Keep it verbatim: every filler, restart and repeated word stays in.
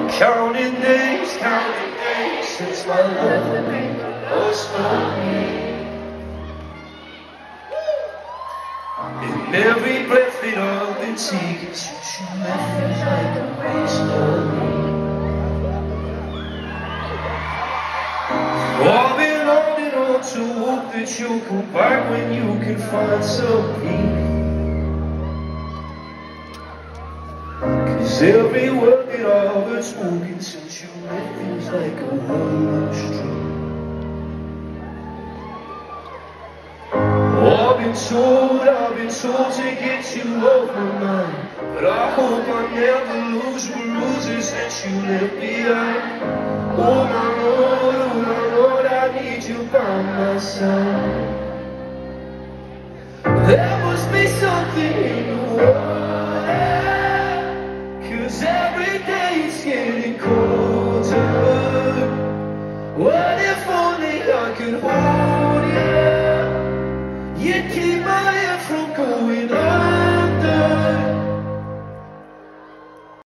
Counting days, counting days since my love was for me. In every breath that I've been taking since you left feels like a waste of me. I've been holding on to hope that you'll come back when you can find some peace. Cause every word that I've been spoken since you left feels like a one-way street. Oh, I've been told, I've been told to get you off my mind, but I hope I never lose what loses that you left behind. Oh my Lord, oh my Lord, I need you by my side. There must be something in the water, 'cause every day it's getting cold.